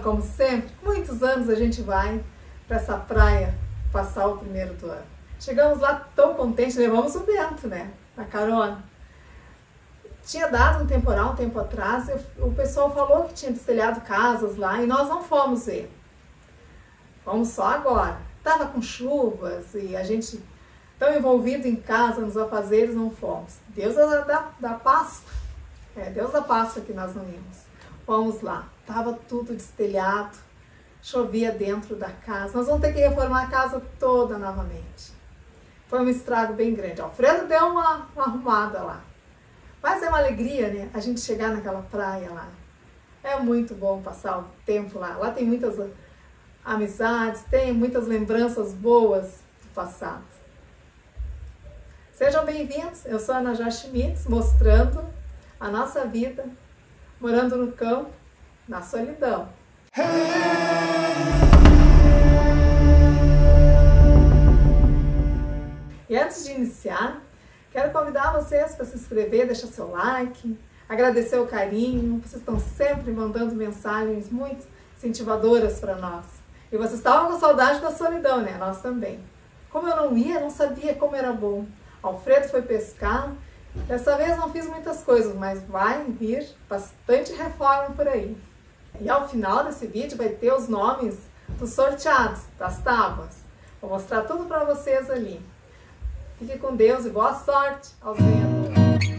como sempre, muitos anos a gente vai para essa praia passar o primeiro do ano. Chegamos lá tão contentes, levamos o Bento, né, na carona. Tinha dado um temporal um tempo atrás, o pessoal falou que tinha destelhado casas lá e nós não fomos ver. Vamos só agora. Tava com chuvas e a gente tão envolvido em casa, nos afazeres, não fomos. Deus da Páscoa, Deus da Páscoa que nós não íamos. Fomos lá, tava tudo destelhado, chovia dentro da casa. Nós vamos ter que reformar a casa toda novamente. Foi um estrago bem grande. Alfredo deu uma arrumada lá. Mas é uma alegria, né? A gente chegar naquela praia lá. É muito bom passar o tempo lá. Lá tem muitas amizades, tem muitas lembranças boas do passado. Sejam bem-vindos. Eu sou a Ana Jó Schmitz, mostrando a nossa vida morando no campo, na solidão. E antes de iniciar, quero convidar vocês para se inscrever, deixar seu like, agradecer o carinho. Vocês estão sempre mandando mensagens muito incentivadoras para nós. E vocês estavam com saudade da solidão, né? Nós também. Como eu não ia, não sabia como era bom. Alfredo foi pescar. Dessa vez não fiz muitas coisas, mas vai vir bastante reforma por aí. E ao final desse vídeo vai ter os nomes dos sorteados, das tábuas. Vou mostrar tudo para vocês ali. Fique com Deus e boa sorte aos ganhadores.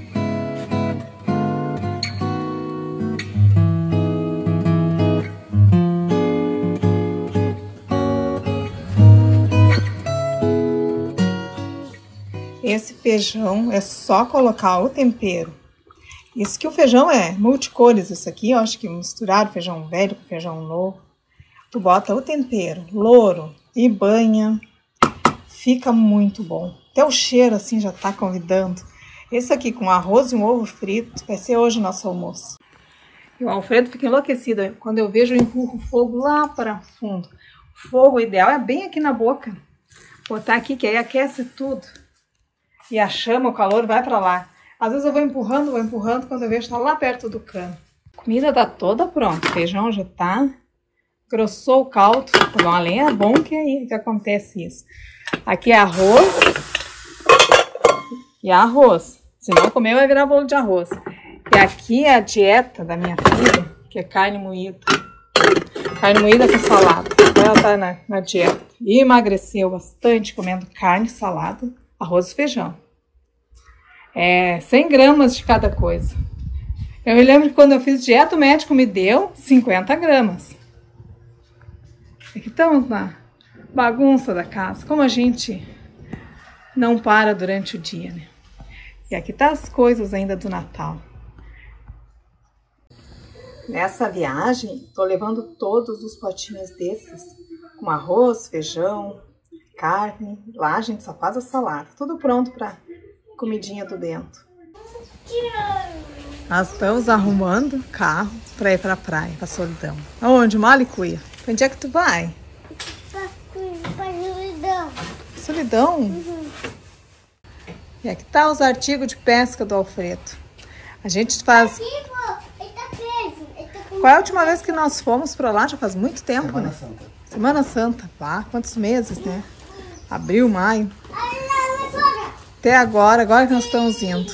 Esse feijão é só colocar o tempero. Isso que o feijão é multicores, isso aqui, eu acho que misturar feijão velho com feijão novo. Tu bota o tempero, louro e banha. Fica muito bom. Até o cheiro assim já tá convidando. Esse aqui com arroz e um ovo frito vai ser hoje o nosso almoço. E o Alfredo fica enlouquecido quando eu vejo eu empurro o fogo lá para fundo. O fogo ideal é bem aqui na boca. Botar aqui que aí aquece tudo. E a chama, o calor vai para lá. Às vezes eu vou empurrando, quando eu vejo tá lá perto do cano. A comida tá toda pronta. O feijão já tá. Grossou o caldo. Fogão a lenha é bom que aí que acontece isso. Aqui é arroz. E arroz. Se não comer, vai virar bolo de arroz. E aqui é a dieta da minha filha, que é carne moída. Carne moída com salada. Ela tá na dieta. E emagreceu bastante comendo carne, salada, arroz e feijão. 100 gramas de cada coisa. Eu me lembro que quando eu fiz dieta, o médico me deu 50 gramas. Aqui estamos na bagunça da casa. Como a gente não para durante o dia, né? E aqui tá as coisas ainda do Natal. Nessa viagem, tô levando todos os potinhos desses, com arroz, feijão, carne. Lá a gente só faz a salada. Tudo pronto para comidinha do Bento. Nós estamos arrumando carro para ir para a praia, para solidão. Aonde? Malicuia. Onde é que tu vai? Para solidão. Solidão? Uhum. E aqui tá os artigos de pesca do Alfredo. A gente faz... Aqui, ele tá preso. Ele tá com... Qual é a última vez que nós fomos para lá? Já faz muito tempo, Semana né? Santa. Semana Santa. Pá, quantos meses, né? Abril, maio. Até agora que nós estamos indo.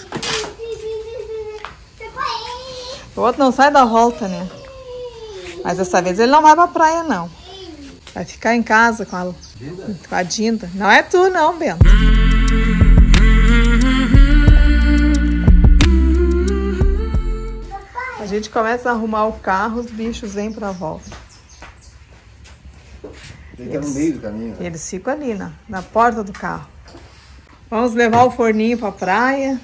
O outro não sai da volta, né? Mas dessa vez ele não vai pra praia, não. Vai ficar em casa com a Dinda. Não é tu, não, Bento. A gente começa a arrumar o carro, os bichos vêm pra volta. Ele tá no meio do caminho. Né? Eles ficam ali, na porta do carro. Vamos levar o forninho pra praia.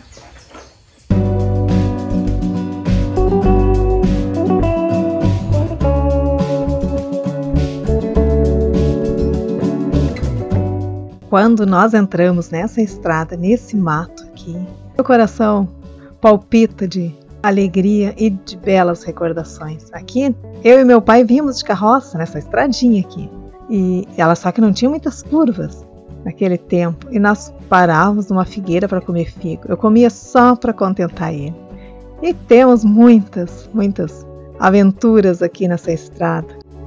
Quando nós entramos nessa estrada, nesse mato aqui, meu coração palpita de alegria e de belas recordações. Aqui, eu e meu pai vimos de carroça nessa estradinha aqui. E ela só que não tinha muitas curvas naquele tempo. E nós parávamos numa figueira para comer figo. Eu comia só para contentar ele. E temos muitas aventuras aqui nessa estrada.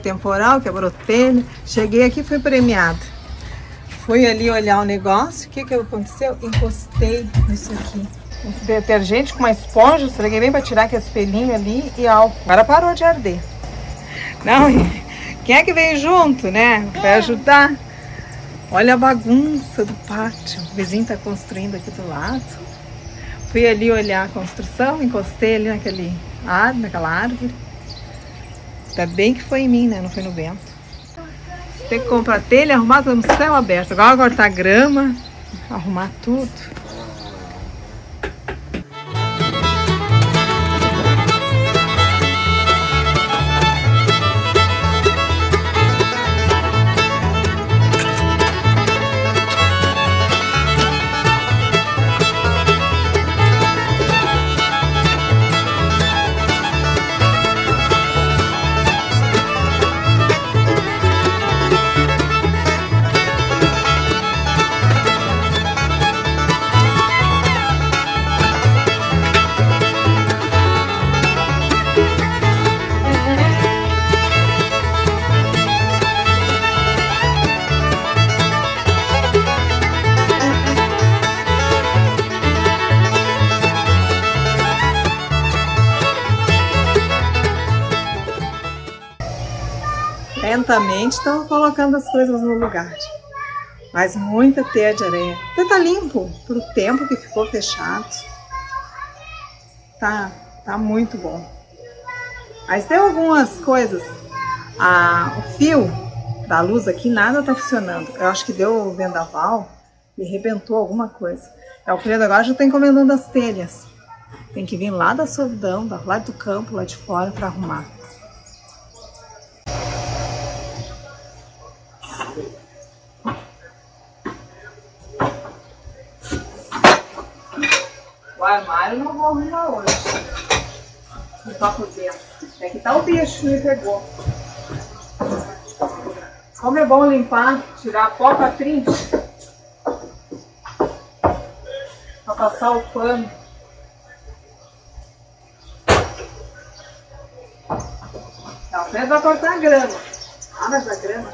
temporal, quebrou telha. Cheguei aqui e fui premiada. Fui ali olhar o negócio. O que aconteceu? Encostei nisso aqui. Esse detergente com uma esponja, esfreguei bem para tirar aquele pelinho ali e álcool. Agora parou de arder. Não, quem é que veio junto, né? Vai ajudar. Olha a bagunça do pátio. O vizinho está construindo aqui do lado. Fui ali olhar a construção, encostei ali naquela árvore. Ainda bem que foi em mim, né? Não foi no vento. Tem que comprar telha, arrumar tudo no céu aberto. Agora cortar grama, arrumar tudo. Lentamente estão colocando as coisas no lugar. Mas muita teia de areia. Até tá limpo pro tempo que ficou fechado. Tá muito bom. Mas tem algumas coisas. O fio da luz aqui nada tá funcionando. Eu acho que deu vendaval e arrebentou alguma coisa. O Alfredo agora já tá encomendando as telhas. Tem que vir lá da solidão, lá do campo, lá de fora para arrumar. O armário não vou arrumar hoje. Limpar por dentro. Aqui tá o bicho que me pegou. Como é bom limpar, tirar a pó pra trinche. Pra passar o pano. Tá, o Pedro vai cortar a grama. Ah, mas a grama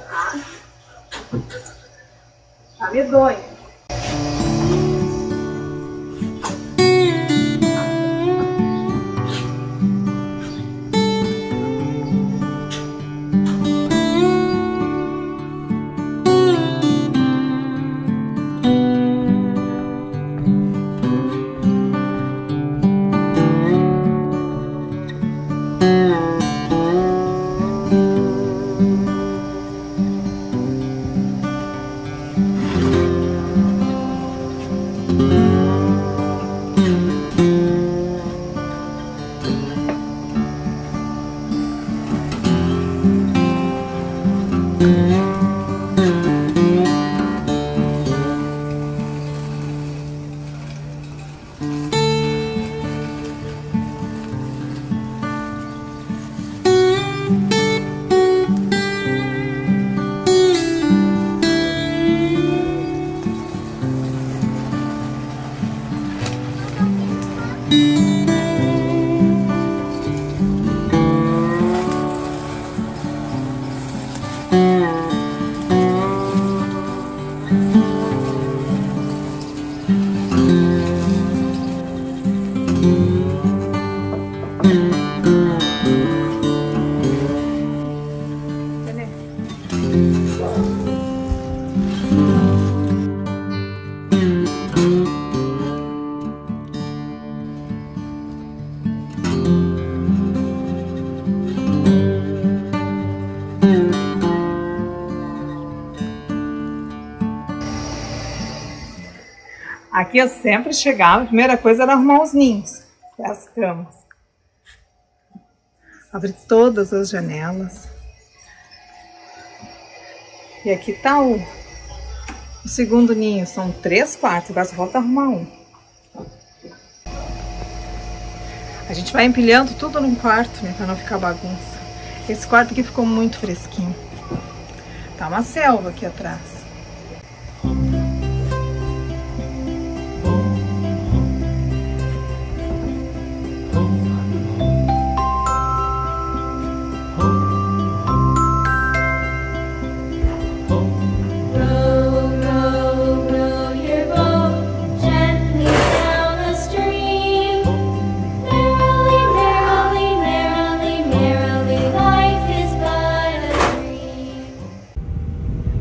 tá medonha. Aqui eu sempre chegava, a primeira coisa era arrumar os ninhos, as camas. Abri todas as janelas. E aqui tá o segundo ninho, são 3 quartos, agora só falta arrumar um. A gente vai empilhando tudo num quarto, né, pra não ficar bagunça. Esse quarto aqui ficou muito fresquinho. Tá uma selva aqui atrás.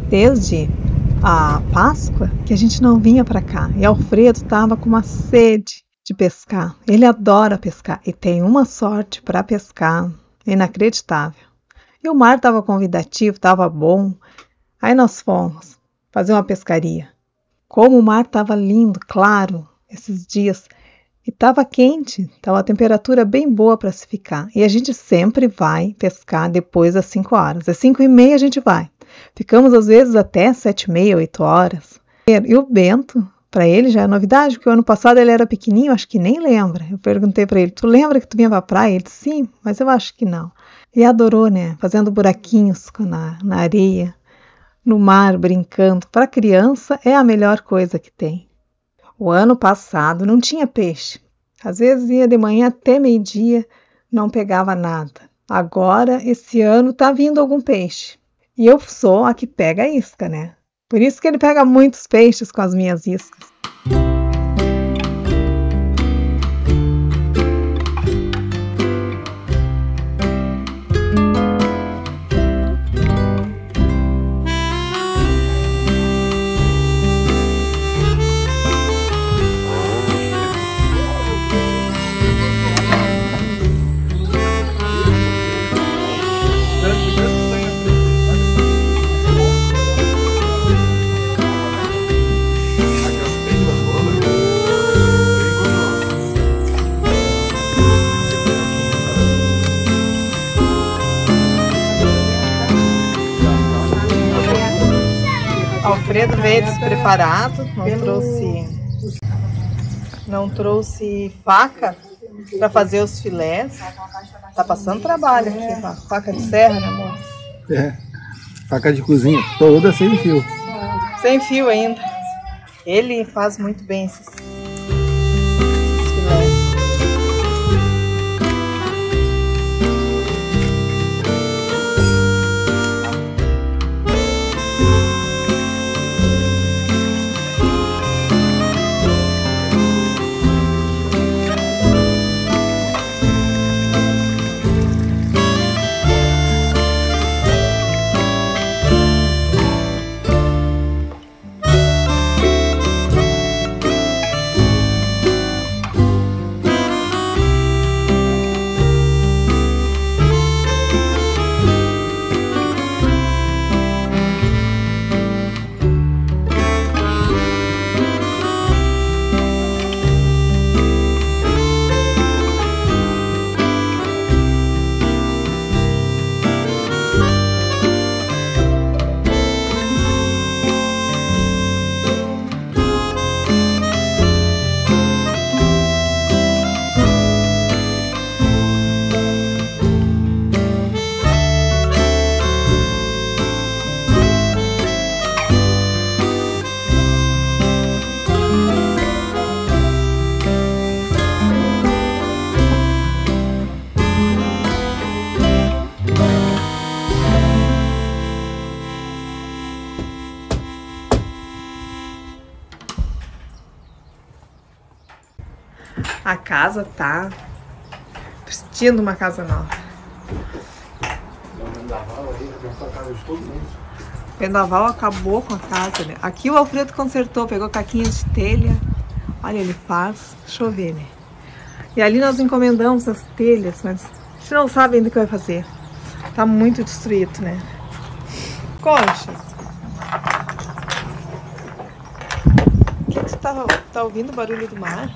desde a Páscoa que a gente não vinha para cá. E Alfredo estava com uma sede de pescar. Ele adora pescar e tem uma sorte para pescar inacreditável. E o mar estava convidativo, estava bom. Aí nós fomos fazer uma pescaria. Como o mar estava lindo, claro, esses dias. E estava quente, estava a temperatura bem boa para se ficar. E a gente sempre vai pescar depois das 5 horas. Às 5h30 a gente vai. Ficamos às vezes até 7h30, 8 horas. E o Bento, para ele já é novidade, porque o ano passado ele era pequenininho, acho que nem lembra. Eu perguntei para ele, tu lembra que tu vinha para a praia? Ele disse, sim, mas eu acho que não. E adorou, né? Fazendo buraquinhos na areia, no mar, brincando. Para criança é a melhor coisa que tem. O ano passado não tinha peixe. Às vezes ia de manhã até meio-dia, não pegava nada. Agora, esse ano, tá vindo algum peixe. E eu sou a que pega a isca, né? Por isso que ele pega muitos peixes com as minhas iscas. Alfredo veio despreparado, não trouxe faca para fazer os filés. Tá passando trabalho aqui, tá? Faca de serra, né, amor? É, faca de cozinha, toda sem fio. Sem fio ainda. Ele faz muito bem esses filés. A casa tá vestindo uma casa nova. O vendaval acabou com a casa, né? Aqui o Alfredo consertou, pegou caquinhas de telha. Olha, ele faz chover, né? E ali nós encomendamos as telhas, mas a gente não sabe ainda o que vai fazer. Tá muito destruído, né? Conchas. O que você tá ouvindo o barulho do mar?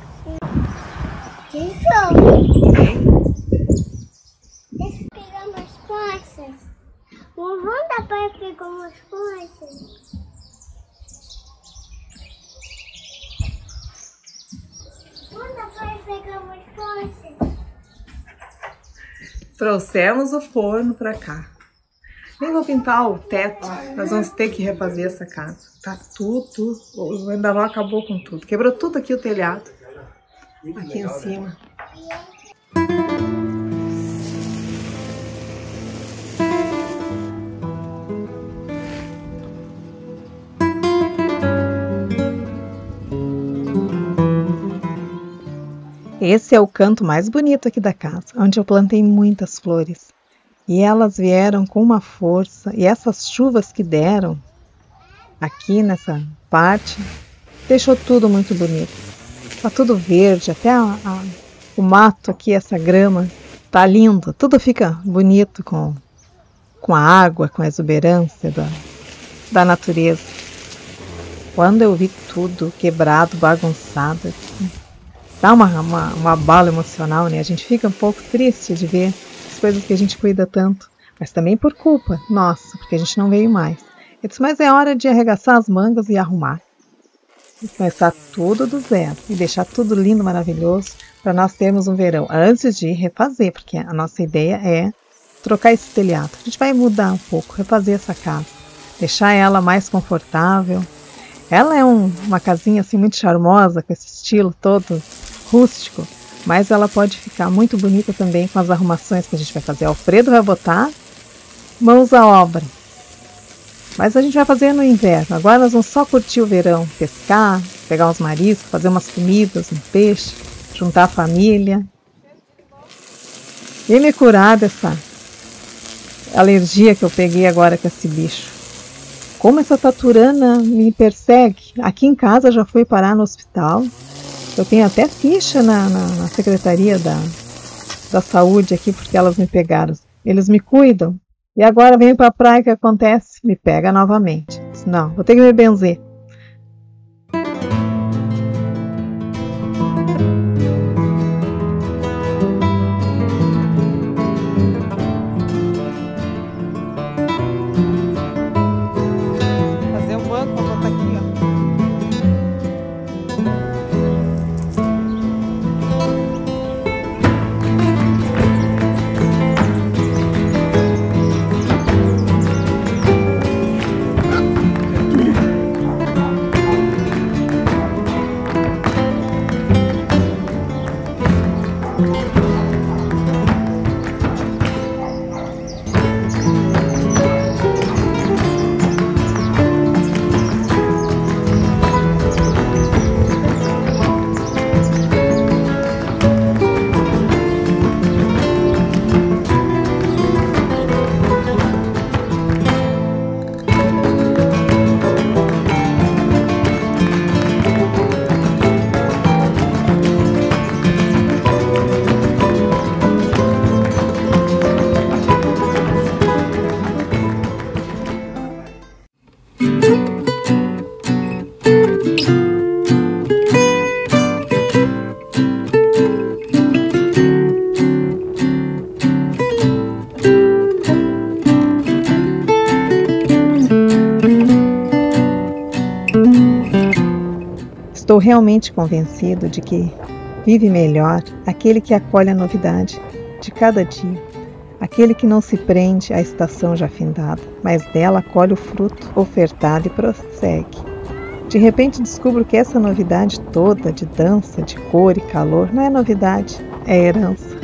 Quem são? Quem? Deixa eu pegar umas conchas. Não vão dar para pegar umas conchas. Não dá para pegar umas conchas. Trouxemos o forno pra cá. Nem vou pintar o teto, nós vamos ter que refazer essa casa. Tá tudo, o vendaval acabou com tudo. Quebrou tudo aqui o telhado. Aqui em cima. Esse é o canto mais bonito aqui da casa, onde eu plantei muitas flores. E elas vieram com uma força, e essas chuvas que deram aqui nessa parte, deixou tudo muito bonito. Tá tudo verde, até o mato aqui, essa grama, tá lindo. Tudo fica bonito com a água, com a exuberância da natureza. Quando eu vi tudo quebrado, bagunçado, dá uma abalo emocional, né? A gente fica um pouco triste de ver as coisas que a gente cuida tanto, mas também por culpa nossa, porque a gente não veio mais. Eu disse, mas é hora de arregaçar as mangas e arrumar. E começar tudo do zero e deixar tudo lindo, maravilhoso, para nós termos um verão antes de refazer, porque a nossa ideia é trocar esse telhado. A gente vai mudar um pouco, refazer essa casa, deixar ela mais confortável. Ela é uma casinha assim muito charmosa, com esse estilo todo rústico, mas ela pode ficar muito bonita também com as arrumações que a gente vai fazer. O Alfredo vai botar mãos à obra. Mas a gente vai fazer no inverno. Agora nós vamos só curtir o verão, pescar, pegar uns mariscos, fazer umas comidas, um peixe, juntar a família. E me curar dessa alergia que eu peguei agora com esse bicho. Como essa taturana me persegue. Aqui em casa já fui parar no hospital. Eu tenho até ficha na Secretaria da Saúde aqui, porque elas me pegaram. Eles me cuidam. E agora venho para a praia, o que acontece? Me pega novamente. Não, vou ter que me benzer. Fazer um banco, vou botar aqui, ó. Estou realmente convencido de que vive melhor aquele que acolhe a novidade de cada dia, aquele que não se prende à estação já findada, mas dela colhe o fruto ofertado e prossegue. De repente descubro que essa novidade toda de dança, de cor e calor não é novidade, é herança.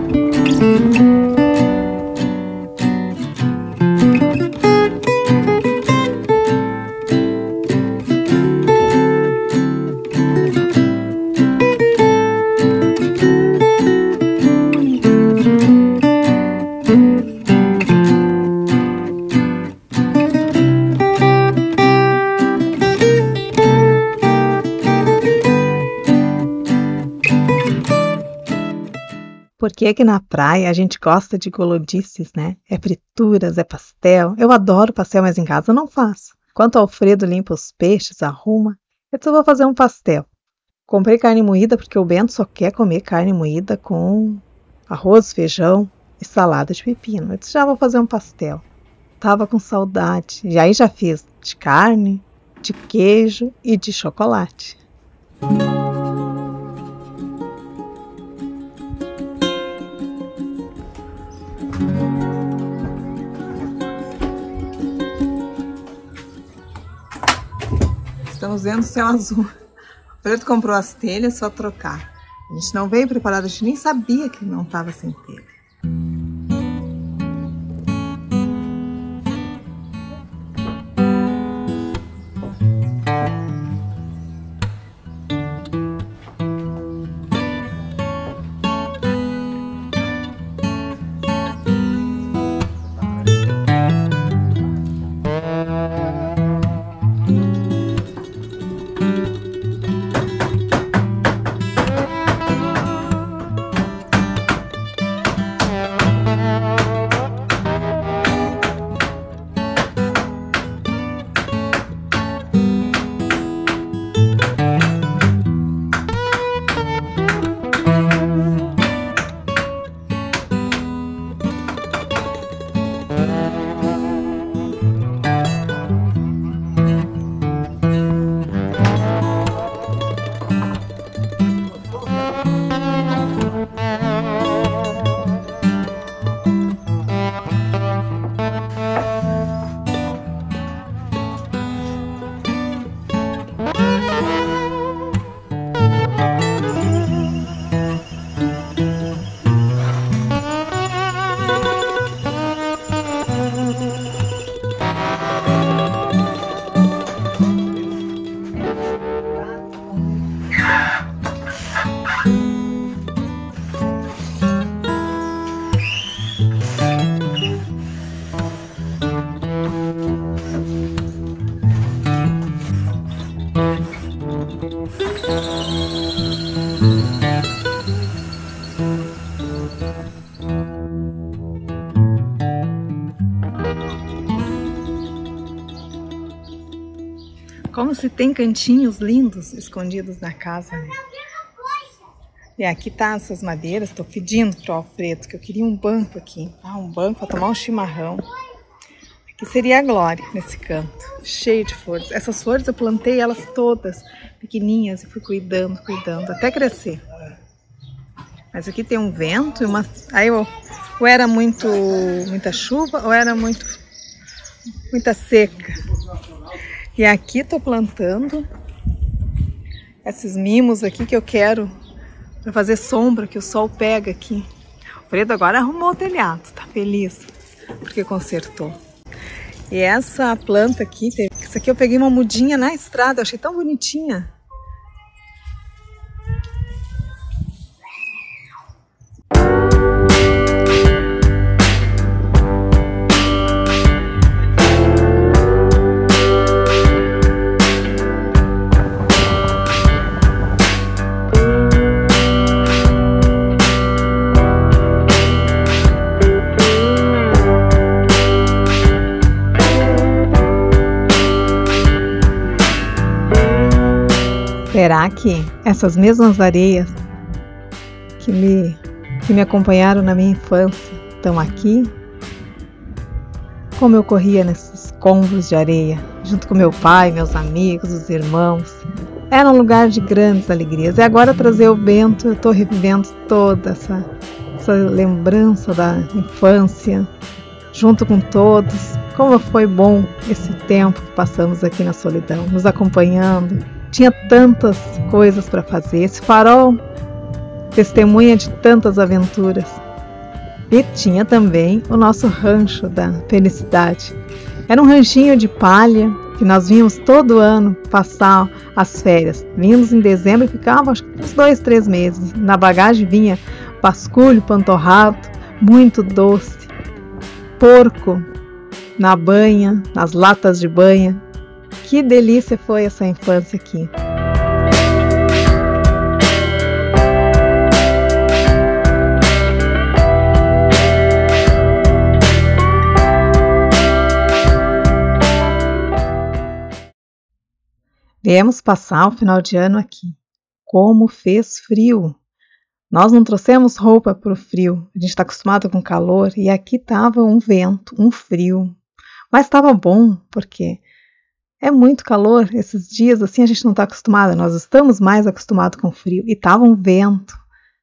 Porque aqui na praia a gente gosta de gulodices, né? É frituras, é pastel. Eu adoro pastel, mas em casa eu não faço. Enquanto o Alfredo limpa os peixes, arruma, eu vou fazer um pastel. Comprei carne moída porque o Bento só quer comer carne moída com arroz, feijão e salada de pepino. Eu disse, já vou fazer um pastel. Tava com saudade. E aí já fiz de carne, de queijo e de chocolate. Estamos vendo o céu azul. O Preto comprou as telhas, só trocar. A gente não veio preparado, a gente nem sabia que não estava sem telha. Como se tem cantinhos lindos escondidos na casa, né? E aqui tá essas madeiras. Tô pedindo pro Alfredo que eu queria um banco aqui. Um banco para tomar um chimarrão. Aqui seria a glória nesse canto, cheio de flores. Essas flores eu plantei elas todas pequenininhas e fui cuidando, até crescer. Mas aqui tem um vento e aí ou era muita chuva ou era muita seca. E aqui tô plantando esses mimos aqui que eu quero para fazer sombra, que o sol pega aqui. O Fredo agora arrumou o telhado, tá feliz porque consertou. E essa planta aqui, isso aqui eu peguei uma mudinha na estrada, eu achei tão bonitinha. Será que essas mesmas areias que me acompanharam na minha infância estão aqui? Como eu corria nesses combos de areia, junto com meu pai, meus amigos, os irmãos. Era um lugar de grandes alegrias. E agora trazer o vento, eu estou revivendo toda essa lembrança da infância, junto com todos. Como foi bom esse tempo que passamos aqui na solidão, nos acompanhando. Tinha tantas coisas para fazer. Esse farol, testemunha de tantas aventuras. E tinha também o nosso rancho da felicidade. Era um ranchinho de palha que nós vínhamos todo ano passar as férias. Vínhamos em dezembro e ficávamos uns 2, 3 meses. Na bagagem vinha basculho, pantorrado, muito doce, porco na banha, nas latas de banha. Que delícia foi essa infância aqui. Viemos passar o final de ano aqui. Como fez frio! Nós não trouxemos roupa para o frio. A gente está acostumado com calor e aqui estava um vento, um frio. Mas estava bom, porque é muito calor esses dias, assim a gente não está acostumado, nós estamos mais acostumados com frio. E estava um vento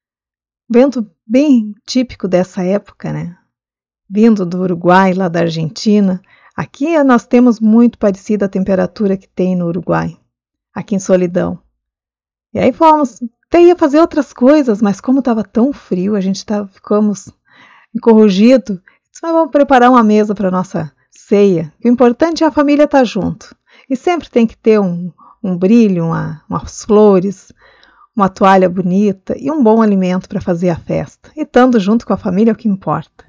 bem típico dessa época, né? Vindo do Uruguai, lá da Argentina. Aqui nós temos muito parecida a temperatura que tem no Uruguai, aqui em Solidão. E aí fomos, até ia fazer outras coisas, mas como estava tão frio, ficamos encorrugidos. Mas vamos preparar uma mesa para nossa ceia. O importante é a família estar junto. E sempre tem que ter um brilho, umas flores, uma toalha bonita e um bom alimento para fazer a festa. E estando junto com a família é o que importa.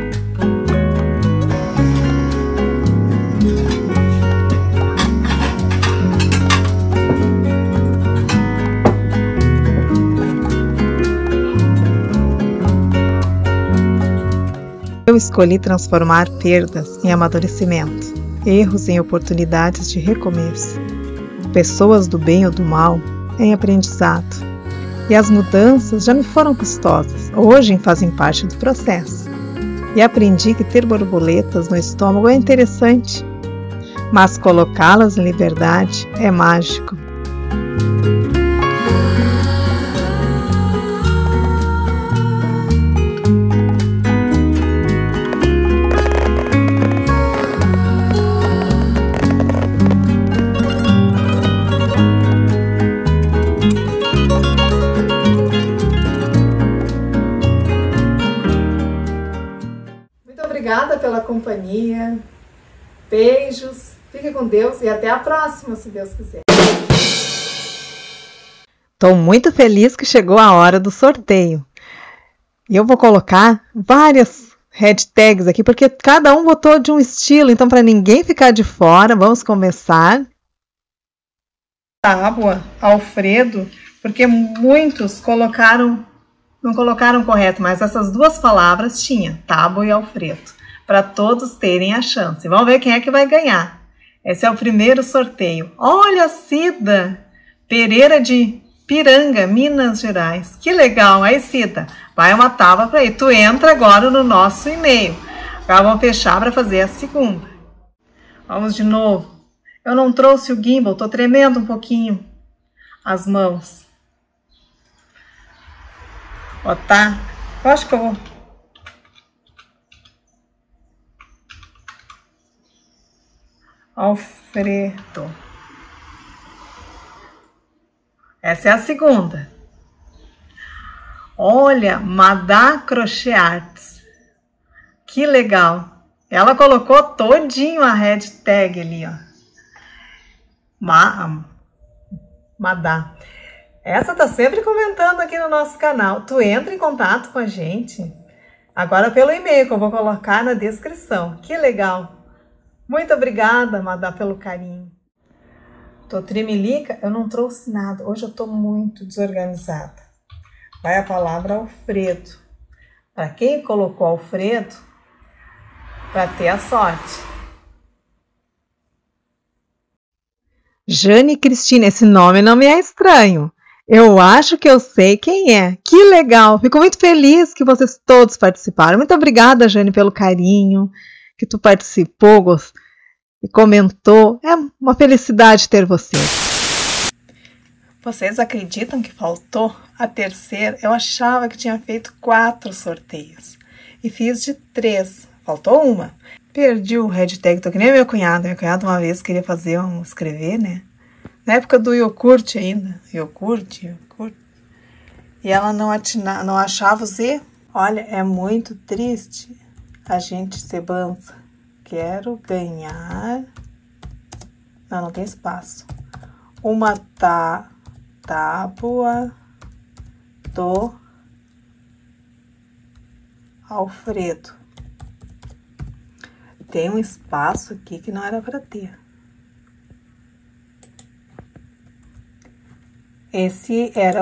Eu escolhi transformar perdas em amadurecimento, erros em oportunidades de recomeço, pessoas do bem ou do mal em aprendizado. E as mudanças já me foram custosas, hoje fazem parte do processo. E aprendi que ter borboletas no estômago é interessante, mas colocá-las em liberdade é mágico. Obrigada pela companhia. Beijos, fique com Deus e até a próxima, se Deus quiser. Estou muito feliz que chegou a hora do sorteio. E eu vou colocar várias hashtags aqui, porque cada um votou de um estilo, então para ninguém ficar de fora, vamos começar. Tábua, Alfredo, porque muitos não colocaram correto, mas essas duas palavras tinha, Tábua e Alfredo, para todos terem a chance. Vamos ver quem é que vai ganhar. Esse é o primeiro sorteio. Olha, Cida Pereira de Piranga, Minas Gerais. Que legal. Aí, Cida, vai uma tábua para aí. Tu entra agora no nosso e-mail. Agora vamos fechar para fazer a segunda. Vamos de novo. Eu não trouxe o gimbal, tô tremendo um pouquinho as mãos. Ó, tá? Eu acho que eu vou... Alfredo. Essa é a segunda. Olha, Madá Crochê Arts. Que legal. Ela colocou todinho a hashtag ali, ó. Madá. Essa tá sempre comentando aqui no nosso canal. Tu entra em contato com a gente agora pelo e-mail que eu vou colocar na descrição. Que legal. Muito obrigada, Madá, pelo carinho. Tô trimelica, eu não trouxe nada. Hoje eu tô muito desorganizada. Vai a palavra Alfredo. Para quem colocou Alfredo, para ter a sorte. Jane Cristina, esse nome não me é estranho. Eu acho que eu sei quem é. Que legal! Fico muito feliz que vocês todos participaram. Muito obrigada, Jane, pelo carinho que tu participou e comentou. É uma felicidade ter vocês. Vocês acreditam que faltou a terceira? Eu achava que tinha feito 4 sorteios e fiz de 3. Faltou uma. Perdi o hashtag, tô que nem meu cunhado. Meu cunhado uma vez queria escrever, né? Na época do iogurte ainda. Iogurte. E ela não achava o Z. Olha, é muito triste a gente ser banza. Quero ganhar... Não tem espaço. Uma tábua do Alfredo. Tem um espaço aqui que não era para ter. Esse era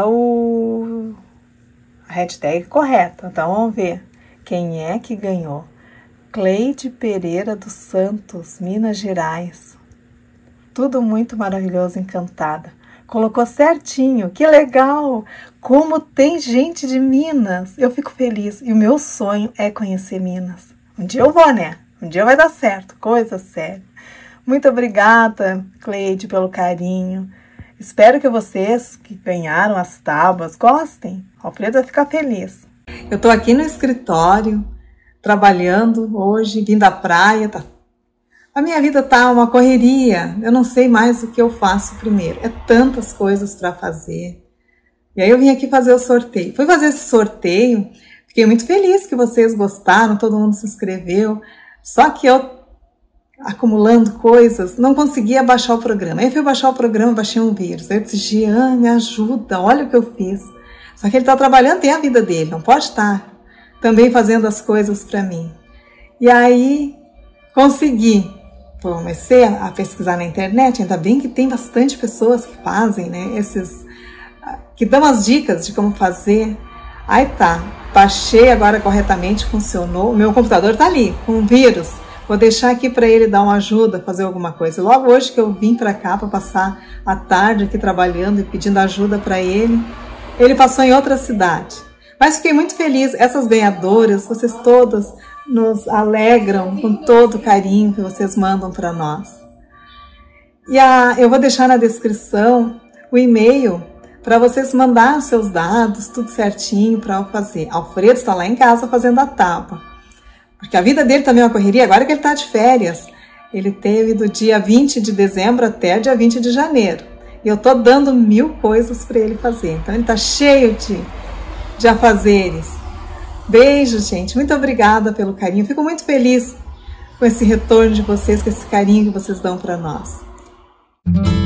a hashtag correta. Então, vamos ver quem é que ganhou. Cleide Pereira dos Santos, Minas Gerais. Tudo muito maravilhoso, encantada. Colocou certinho, que legal! Como tem gente de Minas! Eu fico feliz. E o meu sonho é conhecer Minas. Um dia eu vou, né? Um dia vai dar certo, coisa séria. Muito obrigada, Cleide, pelo carinho. Espero que vocês que ganharam as tábuas gostem. O Alfredo vai ficar feliz. Eu tô aqui no escritório, trabalhando hoje, vim da praia. A minha vida tá uma correria. Eu não sei mais o que eu faço primeiro. É tantas coisas para fazer. E aí eu vim aqui fazer o sorteio. Fui fazer esse sorteio, fiquei muito feliz que vocês gostaram, todo mundo se inscreveu. Só que eu, acumulando coisas, não conseguia baixar o programa. Aí eu fui baixar o programa, baixei um vírus. Aí eu disse, Jean, me ajuda, olha o que eu fiz. Só que ele está trabalhando, tem a vida dele, não pode estar também fazendo as coisas para mim. E aí, consegui. Comecei a pesquisar na internet, ainda bem que tem bastante pessoas que fazem, né, que dão as dicas de como fazer. Aí tá, baixei agora corretamente, funcionou. O meu computador tá ali, com vírus. Vou deixar aqui para ele dar uma ajuda, fazer alguma coisa. Logo hoje que eu vim para cá para passar a tarde aqui trabalhando e pedindo ajuda para ele, ele passou em outra cidade. Mas fiquei muito feliz. Essas ganhadoras, vocês todas nos alegram com todo o carinho que vocês mandam para nós. E eu vou deixar na descrição o e-mail para vocês mandar seus dados, tudo certinho para eu fazer. Alfredo está lá em casa fazendo a tábua. Porque a vida dele também é uma correria, agora que ele está de férias. Ele teve do dia 20 de dezembro até dia 20 de janeiro. E eu estou dando 1000 coisas para ele fazer. Então ele está cheio de afazeres. Beijos, gente. Muito obrigada pelo carinho. Fico muito feliz com esse retorno de vocês, com esse carinho que vocês dão para nós.